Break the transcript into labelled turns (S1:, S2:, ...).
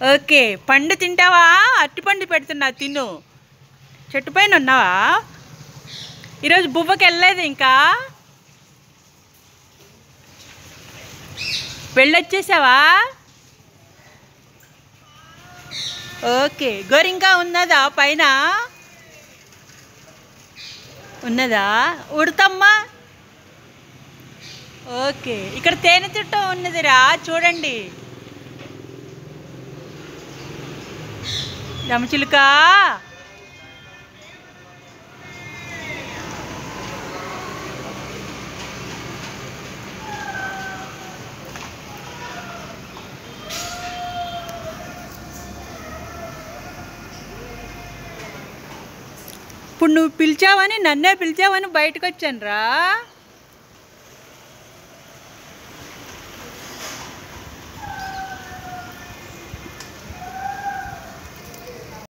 S1: Okay, పండు తింటావా? అరటిపండు పెడుతున్నా, తిను. చెట్టు పైన ఉన్నావా? ఈరోజు బువ్వకి వెళ్ళలేదు ఇంకా? వెళ్ళొచ్చేసావా? ఓకే, గోరింకా ఉన్నదా పైన? ఉన్నదా? ఉడతమ్మా. ఓకే, ఇక్కడ తేనె చుట్ట ఉన్నదిరా, చూడండి. రమచిలుక, ఇప్పుడు నువ్వు పిలిచావని, నన్నే పిలిచావని బయటకు వచ్చాను రా.